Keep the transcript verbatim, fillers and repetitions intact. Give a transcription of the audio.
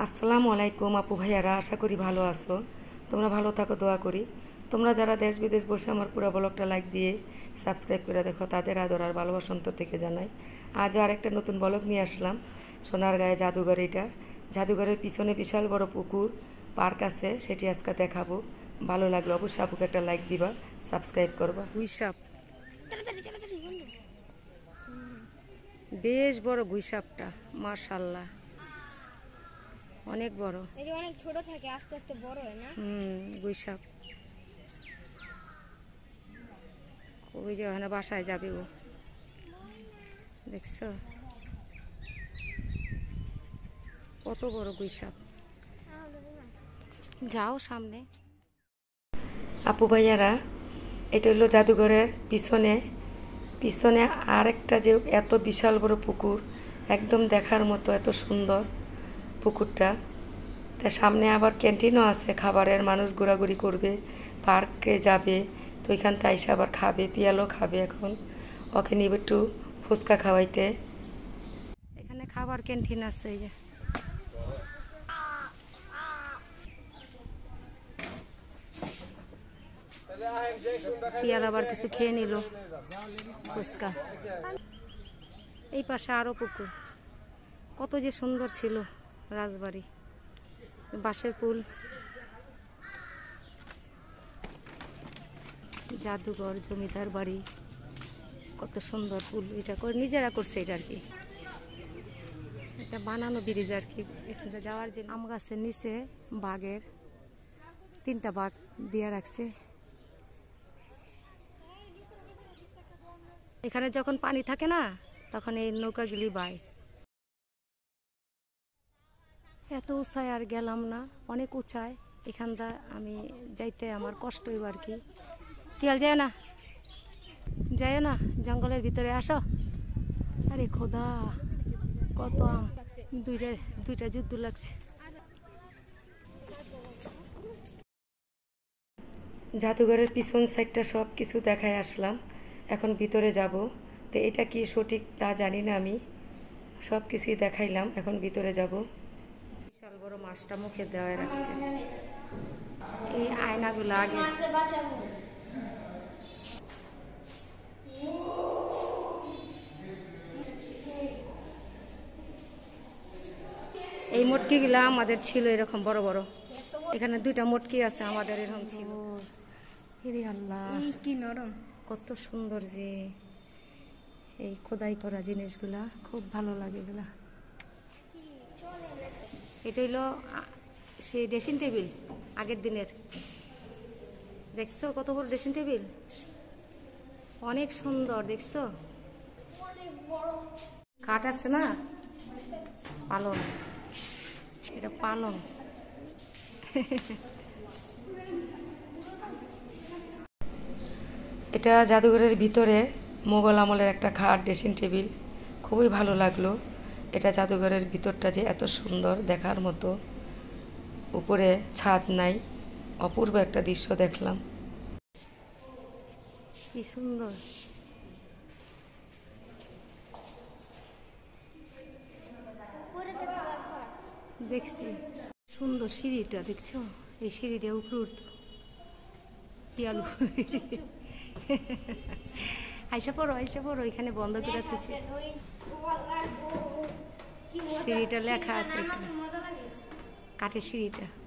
আসসালামু আলাইকুম আপু ভাইয়ারা, আশা করি ভালো আছো। তোমরা ভালো থাকো, দোয়া করি। তোমরা যারা দেশ বিদেশ বসে আমার পুরো ব্লগটা লাইক দিয়ে সাবস্ক্রাইব করে দেখো, তাদের আদর আর ভালোবাসা অন্তর থেকে জানাই। আজও আরেকটা নতুন ব্লগ নিয়ে আসলাম। সোনারগাঁয়ে জাদুঘর, এটা জাদুঘরের পিছনে বিশাল বড় পুকুর, পার্ক আছে, সেটি আজকে দেখাবো। ভালো লাগলো অবশ্যই আপুকে একটা লাইক দিবা, সাবস্ক্রাইব করবা। গুইসাপ, বেশ বড় গুইসাপটা, মাশাআল্লাহ অনেক বড়। এটা অনেক ছোট থাকে, আস্তে আস্তে বড় হয় না? হুম, গুইসাপ। ওই যে ওখানে বাসায় যাবে ও, দেখছো কত বড় গুইসাপ। যাও সামনে। আপু ভাইয়ারা, এটা হলো জাদুঘরের পিছনে পিছনে আরেকটা যে এত বিশাল বড় পুকুর, একদম দেখার মতো, এত সুন্দর পুকুরটা। তার সামনে আবার ক্যান্টিনও আছে খাবারের, মানুষ ঘোরাঘুরি করবে, পার্কে যাবে, তো ওইখান থেকে এসে আবার খাবে, পিয়ালো খাবে। এখন ওকে নিবে একটু ফুচকা খাওয়াইতে। এখানে খাবার ক্যান্টিন আছে, এই যে পিয়াল আবার কিছু খেয়ে নিল, ফুচকা। এই পাশে আরো পুকুর, কত যে সুন্দর ছিল রাজবাড়ি, বাঁশের পুল, জাদুঘর, জমিদার বাড়ি, কত সুন্দর পুল। এটা করে নিজেরা করছে, এটা আর কি এটা বানানো ব্রিজ আর কি। এখানে যাওয়ার জন্য আম গাছের নিচে বাঘের তিনটা বাঘ দিয়ে রাখছে। এখানে যখন পানি থাকে না, তখন এই নৌকাগুলি বায়। এত উঁচায় আর গেলাম না, অনেক উঁচায়। এখানটা আমি যাইতে আমার কষ্ট হইব আর কি। তিয়াল যায় না, যায় না, জঙ্গলের ভিতরে আসো। আরে খোদা, কত আম, দুইটা দুইটা যুদ্ধ লাগছে। জাদুঘরের পিছন সাইডটা সব কিছু দেখায় আসলাম, এখন ভিতরে যাব। তো এটা কি সঠিক তা জানি না, আমি সব কিছুই দেখাইলাম, এখন ভিতরে যাব। বিশাল বড় মাছটা মুখে দেওয়া রাখছে, এই আয়নাগুলো আগে। এই মটকিগুলা আমাদের ছিল এরকম বড় বড়, এখানে দুইটা মটকি আছে, আমাদের এরকম ছিল। আল্লাহ কি নরম, কত সুন্দর যে এই খোদাই করা জিনিসগুলা, খুব ভালো লাগে এগুলা। এটা হইলো সেই ড্রেসিং টেবিল আগের দিনের, দেখছো কত বড় ড্রেসিং টেবিল, অনেক সুন্দর। দেখছো খাট আছে না, পালং, এটা পালং। এটা জাদুঘরের ভিতরে মোগল আমলের একটা খাট, ড্রেসিং টেবিল, খুবই ভালো লাগলো। এটা জাদুঘরের ভিতরটা যে এত সুন্দর, দেখার মতো। উপরে ছাদ নাই, অপূর্ব একটা দৃশ্য দেখলাম, কি সুন্দর। দেখছি সুন্দর সিঁড়িটা, দেখছো এই সিঁড়ি দিয়ে উপরে উঠতো। পিয়ালু আইসা পড়ো, আইসা পড়ো, এখানে বন্ধ করে রাখতেছি। সিঁড়িটা লেখা আছে এখানে, কাঠের সিঁড়িটা।